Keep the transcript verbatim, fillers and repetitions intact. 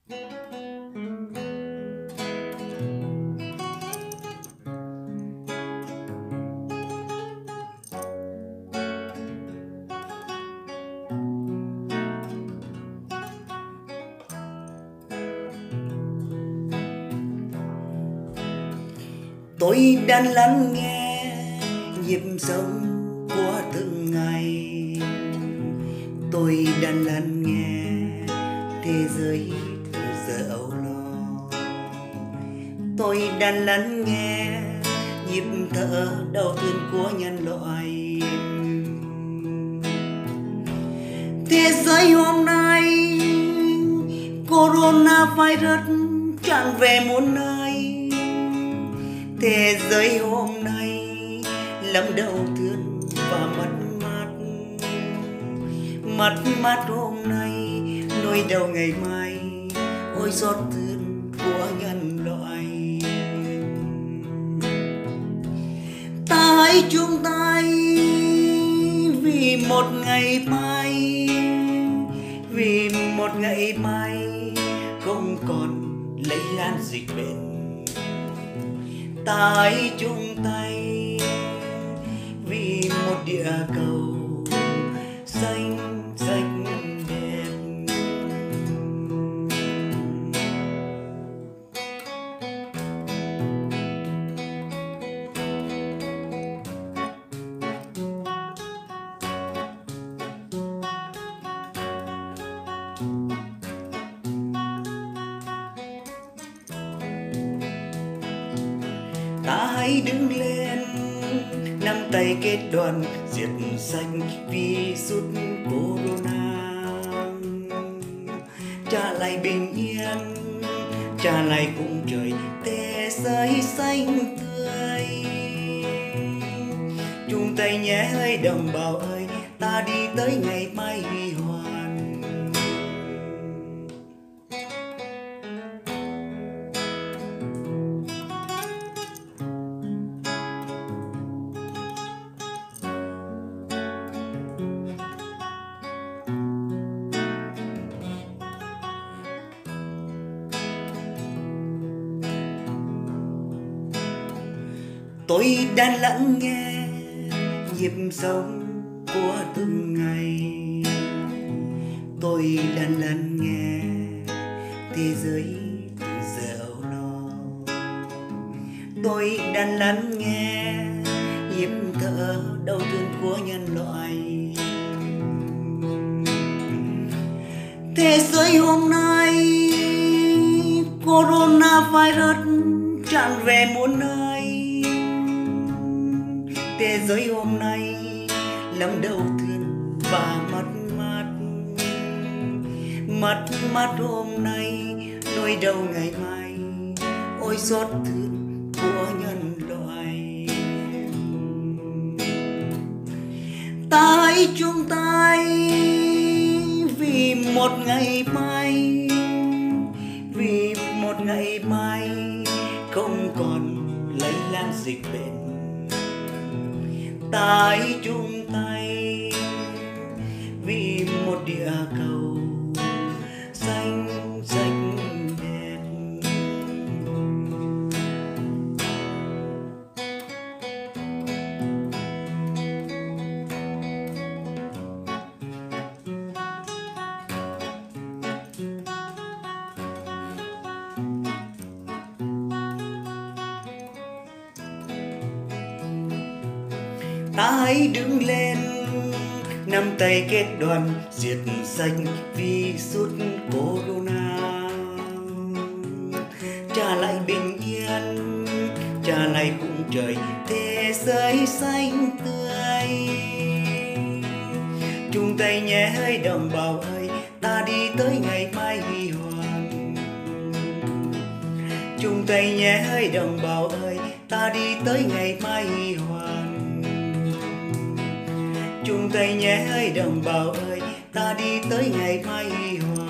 Tôi đang lắng nghe nhịp sống của từng ngày. Tôi đang lắng nghe thế giới từ giờ âu lo. Tôi đang lắng nghe nhịp thở đau thương của nhân loại. Thế giới hôm nay coronavirus tràn về muôn nơi. Thế giới hôm nay lắm đau thương và mất mát. Mất mát hôm nay, nỗi đau ngày mai, ôi xót thương của nhân loại. Ta hãy chung tay vì một ngày mai, vì một ngày mai không còn lây lan dịch bệnh. Ta hãy chung tay vì một địa cầu xanh sạch đẹp. Ta hãy đứng lên, nắm tay kết đoàn diệt sạch virus corona. Trả lại bình yên, trả lại khung trời thế giới xanh tươi. Chung tay nhé ơi đồng bào ơi, ta đi tới ngày mai huy hoàng. Tôi đang lắng nghe nhịp sống của từng ngày. Tôi đang lắng nghe thế giới từ giờ âu lo. Tôi đang lắng nghe nhịp thở đau thương của nhân loại. Thế giới hôm nay coronavirus tràn về muôn nơi. Thế giới hôm nay lắm đau thương và mất mát. Mất mát hôm nay, nỗi đau ngày mai, ôi xót thương của nhân loại. Ta hãy chung tay vì một ngày mai, vì một ngày mai không còn lây lan dịch bệnh. Ta hãy chung tay vì một địa cầu xanh sạch đẹp. Ta hãy đứng lên, nắm tay kết đoàn diệt sạch virus corona. Trả lại bình yên, trả lại khung trời thế giới xanh tươi. Chung tay nhé ơi đồng bào ơi, ta đi tới ngày mai huy hoàng. Chung tay nhé ơi đồng bào ơi, ta đi tới ngày mai huy hoàng. Chung tay nhé ơi đồng bào ơi, ta đi tới ngày mai huy hoàng.